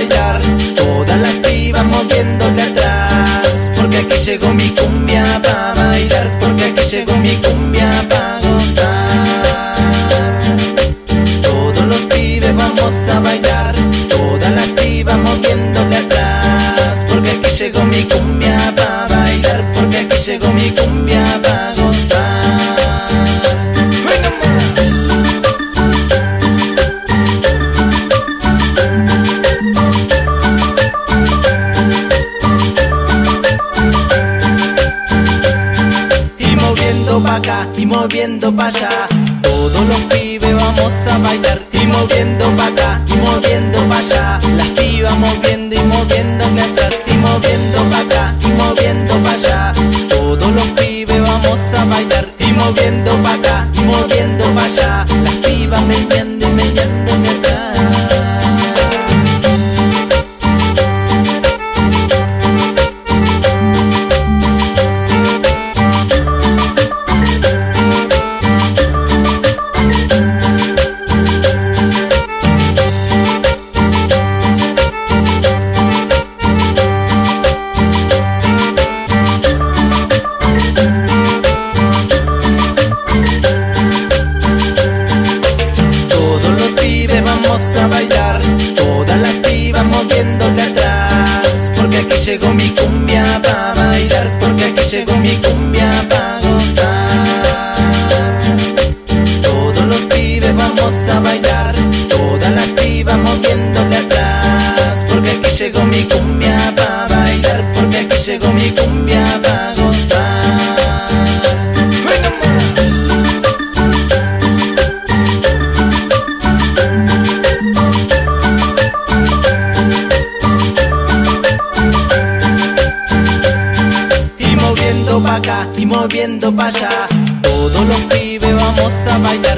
bailar, todas las pibas moviendo de atrás, porque aquí llegó mi cumbia pa' bailar, porque aquí llegó mi cumbia pa' gozar. Todos los pibes vamos a bailar, todas las pibas moviendo de atrás, porque aquí llegó mi cumbia pa' bailar, porque aquí llegó mi cumbia pa' gozar. Pa' acá y moviendo pa' allá, todos los pibes vamos a bailar, y moviendo pa' acá y moviendo pa' allá, las pibas moviendo y moviendo de atrás, y moviendo pa' acá y moviendo pa' allá, todos los pibes vamos a bailar, y moviendo pa' acá y moviendo pa' allá, las pibas meneando y meneando de atrás. Vamos a bailar, todas las pibas moviendo de atrás, porque aquí llegó mi cumbia pa' bailar, porque aquí llegó mi cumbia pa' gozar. Todos los pibes vamos a bailar, todas las pibas moviendo de atrás, porque aquí llegó mi cumbia pa' bailar, porque aquí llegó mi cumbia pa' gozar. Pa' acá y moviendo pa' allá, todos los pibes vamos a bailar,